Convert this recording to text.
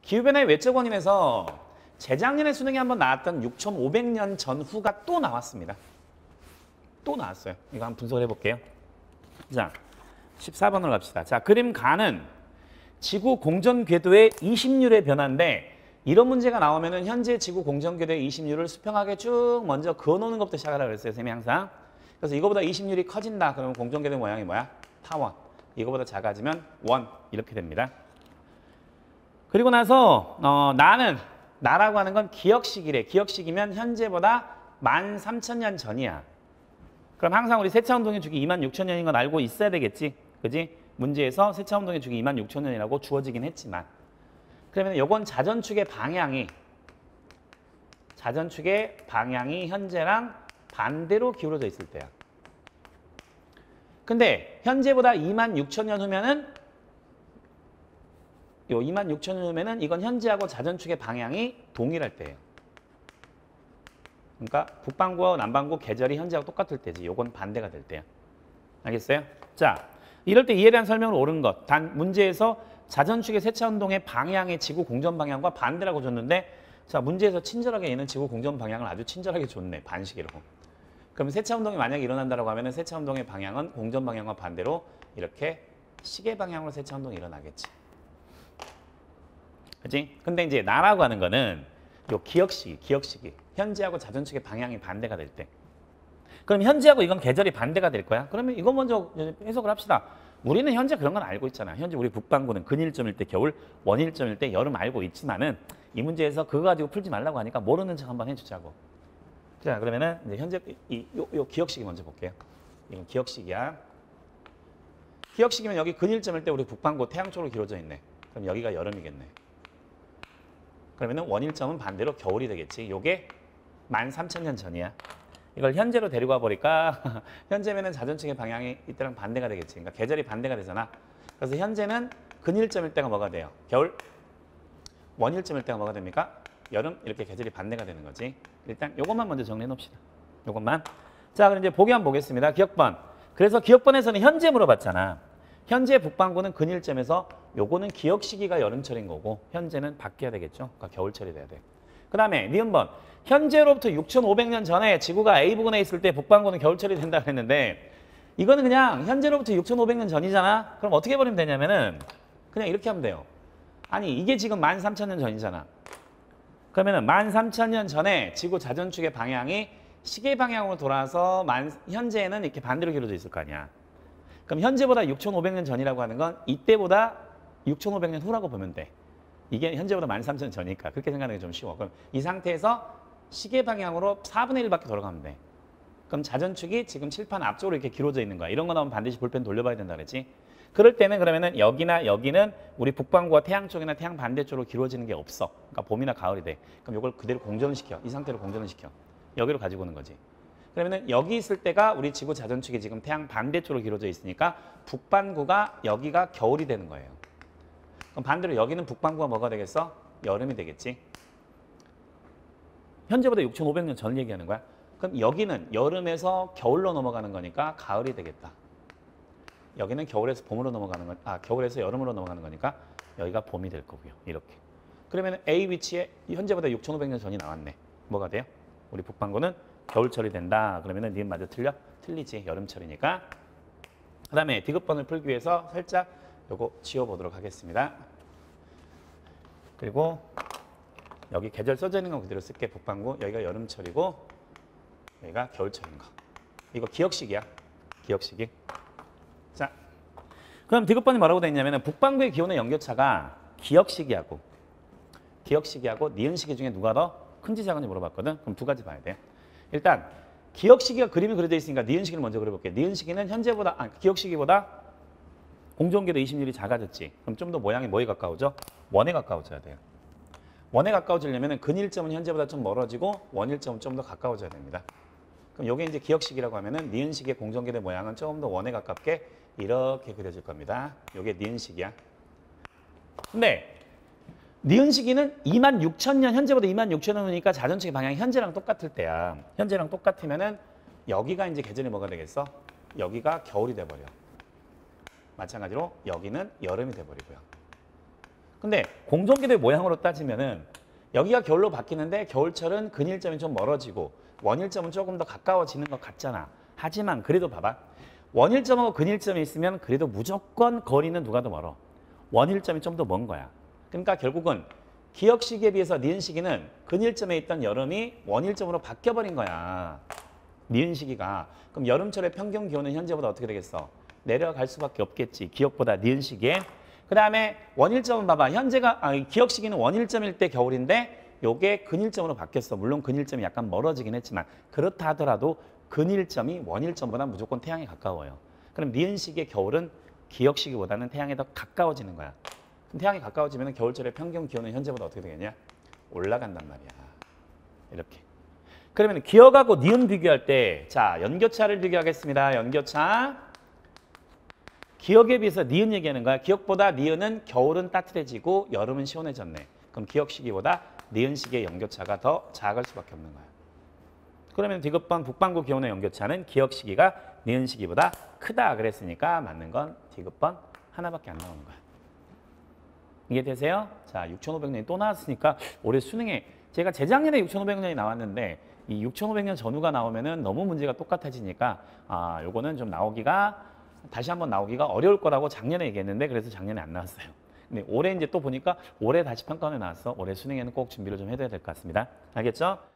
기후변화의 외적 원인에서 재작년에 수능에 한번 나왔던 6,500년 전후가 또 나왔습니다. 또 나왔어요. 이거 한번 분석을 해볼게요. 자, 14번으로 갑시다. 자, 그림 가는 지구 공전 궤도의 이심률의 변화인데 이런 문제가 나오면은 현재 지구 공전 궤도의 이심률을 수평하게 쭉 먼저 그어놓는 것부터 시작하라고 그랬어요, 쌤이 항상. 그래서 이거보다 이심률이 커진다. 그러면 공전 궤도 모양이 뭐야? 타원. 이거보다 작아지면 원. 이렇게 됩니다. 그리고 나서 나라고 하는 건 기억시기래. 기억시기면 현재보다 13,000년 전이야. 그럼 항상 우리 세차운동의 주기 26,000년인 건 알고 있어야 되겠지. 그지? 문제에서 세차운동의 주기 26,000년이라고 주어지긴 했지만. 그러면 요건 자전축의 방향이 현재랑 반대로 기울어져 있을 때야. 근데 현재보다 26,000년 후면은 요 26,000년 후면은 이건 현재하고 자전축의 방향이 동일할 때예요. 그러니까 북반구와 남반구 계절이 현재하고 똑같을 때지. 요건 반대가 될 때야. 알겠어요? 자, 이럴 때 이에 대한 설명을 옳은 것. 단 문제에서 자전축의 세차운동의 방향의 지구 공전 방향과 반대라고 줬는데 자, 문제에서 친절하게 얘는 지구 공전 방향을 아주 친절하게 줬네. 반시계로. 그럼 세차운동이 만약에 일어난다고 하면 세차운동의 방향은 공전 방향과 반대로 이렇게 시계 방향으로 세차운동이 일어나겠지. 그치? 근데 이제 나라고 하는 거는 요 기억시기. 현재하고 자전축의 방향이 반대가 될 때. 그럼 현재하고 이건 계절이 반대가 될 거야? 그러면 이거 먼저 해석을 합시다. 우리는 현재 그런 건 알고 있잖아. 현재 우리 북반구는 근일점일 때 겨울, 원일점일 때 여름 알고 있지만은 이 문제에서 그거 가지고 풀지 말라고 하니까 모르는 척 한번 해주자고. 자, 그러면은 이제 현재 요 기억시기 먼저 볼게요. 이건 기억시기야. 기억시기면 여기 근일점일 때 우리 북반구 태양 쪽으로 길어져 있네. 그럼 여기가 여름이겠네. 그러면은 원일점은 반대로 겨울이 되겠지. 요게 13,000년 전이야. 이걸 현재로 데리고 와버리니까 현재면은 자전축의 방향이 이때랑 반대가 되겠지. 그러니까 계절이 반대가 되잖아. 그래서 현재는 근일점일 때가 뭐가 돼요? 겨울. 원일점일 때가 뭐가 됩니까? 여름. 이렇게 계절이 반대가 되는 거지. 일단 요것만 먼저 정리해 놓읍시다. 요것만. 자, 그럼 이제 보기 한번 보겠습니다. 기억번. 그래서 기억번에서는 현재 물어봤잖아. 현재 북반구는 근일점에서 요거는 기억 시기가 여름철인 거고 현재는 바뀌어야 되겠죠. 그러니까 겨울철이 돼야 돼. 그 다음에 니은번. 현재로부터 6,500년 전에 지구가 A부근에 있을 때 북반구는 겨울철이 된다고 했는데 이거는 그냥 현재로부터 6,500년 전이잖아. 그럼 어떻게 버리면 되냐면은 그냥 이렇게 하면 돼요. 아니 이게 지금 13,000년 전이잖아. 그러면은 13,000년 전에 지구 자전축의 방향이 시계 방향으로 돌아서 현재에는 이렇게 반대로 길어져 있을 거 아니야. 그럼 현재보다 6,500년 전이라고 하는 건 이때보다 6,500년 후라고 보면 돼. 이게 현재보다 13,000년 전이니까 그렇게 생각하는 게 좀 쉬워. 그럼 이 상태에서 시계 방향으로 4분의 1밖에 돌아가면 돼. 그럼 자전축이 지금 칠판 앞쪽으로 이렇게 길어져 있는 거야. 이런 거 나오면 반드시 볼펜 돌려봐야 된다 그랬지. 그럴 때는 그러면은 여기나 여기는 우리 북반구와 태양 쪽이나 태양 반대쪽으로 길어지는 게 없어. 그러니까 봄이나 가을이 돼. 그럼 이걸 그대로 공전을 시켜. 이 상태로 공전을 시켜. 여기로 가지고 오는 거지. 그러면은 여기 있을 때가 우리 지구 자전축이 지금 태양 반대쪽으로 길어져 있으니까 북반구가 여기가 겨울이 되는 거예요. 그럼 반대로 여기는 북반구가 뭐가 되겠어? 여름이 되겠지. 현재보다 6,500년 전 얘기하는 거야. 그럼 여기는 여름에서 겨울로 넘어가는 거니까 가을이 되겠다. 여기는 겨울에서 봄으로 넘어가는 건, 겨울에서 여름으로 넘어가는 거니까 여기가 봄이 될 거고요. 이렇게. 그러면 A 위치에 현재보다 6,500년 전이 나왔네. 뭐가 돼요? 우리 북반구는 겨울철이 된다. 그러면은 니은 맞아 틀려? 틀리지. 여름철이니까. 그 다음에 디귿번을 풀기 위해서 살짝 요거 지워보도록 하겠습니다. 그리고 여기 계절 써져 있는 거 그대로 쓸게. 북반구. 여기가 여름철이고 여기가 겨울철인 거. 이거 기억식이야. 기억식이. 자, 그럼 디귿번이 뭐라고 돼 있냐면 북반구의 기온의 연교차가 기억식이하고 니은식이 중에 누가 더 큰지 작은지 물어봤거든. 그럼 두 가지 봐야 돼요. 일단 기억시기가 그림이 그려져 있으니까 니은시기를 먼저 그려볼게요. 니은시기는 기억시기보다 공전궤도 이심률이 작아졌지. 그럼 좀 더 모양이 뭐에 가까워져? 원에 가까워져야 돼요. 원에 가까워지려면 근일점은 현재보다 좀 멀어지고 원일점은 좀 더 가까워져야 됩니다. 그럼 이게 이제 기억시기라고 하면은 니은식의 공전궤도 모양은 조금 더 원에 가깝게 이렇게 그려질 겁니다. 이게 니은식이야. 근데 니은시기는 26,000년, 현재보다 26,000년 후니까 자전축의 방향이 현재랑 똑같을 때야. 현재랑 똑같으면은 여기가 이제 계절이 뭐가 되겠어? 여기가 겨울이 돼버려. 마찬가지로 여기는 여름이 돼버리고요. 근데 공전기도의 모양으로 따지면은 여기가 겨울로 바뀌는데 겨울철은 근일점이 좀 멀어지고 원일점은 조금 더 가까워지는 것 같잖아. 하지만 그래도 봐봐. 원일점하고 근일점이 있으면 그래도 무조건 거리는 누가 더 멀어? 원일점이 좀 더 먼 거야. 그러니까 결국은 기역 시기에 비해서 니은 시기는 근일점에 있던 여름이 원일점으로 바뀌어버린 거야. 니은 시기가. 그럼 여름철의 평균 기온은 현재보다 어떻게 되겠어? 내려갈 수밖에 없겠지. 기역보다 니은 시기에. 그 다음에 원일점은 봐봐. 기역 시기는 원일점일 때 겨울인데 요게 근일점으로 바뀌었어. 물론 근일점이 약간 멀어지긴 했지만 그렇다 하더라도 근일점이 원일점보다 무조건 태양에 가까워요. 그럼 니은 시기의 겨울은 기역 시기보다는 태양에 더 가까워지는 거야. 그럼 태양에 가까워지면 겨울철의 평균 기온은 현재보다 어떻게 되겠냐? 올라간단 말이야. 이렇게. 그러면 기역하고 니은 비교할 때, 자, 연교차를 비교하겠습니다. 연교차. 기역에 비해서 니은 얘기하는 거야. 기역보다 니은은 겨울은 따뜻해지고 여름은 시원해졌네. 그럼 기역 시기보다 니은 시기의 연교차가 더 작을 수밖에 없는 거야. 그러면 디귿번 북반구 기온의 연교차는 기역 시기가 니은 시기보다 크다 그랬으니까 맞는 건 디귿번 하나밖에 안 나오는 거야. 이해되세요? 자, 6,500년이 또 나왔으니까 올해 수능에 제가 재작년에 6,500년이 나왔는데 이 6,500년 전후가 나오면은 너무 문제가 똑같아지니까 요거는 좀 다시 한번 나오기가 어려울 거라고 작년에 얘기했는데 그래서 작년에 안 나왔어요. 근데 올해 이제 또 보니까 올해 다시 평가원에 나왔어. 올해 수능에는 꼭 준비를 좀 해둬야 될 것 같습니다. 알겠죠?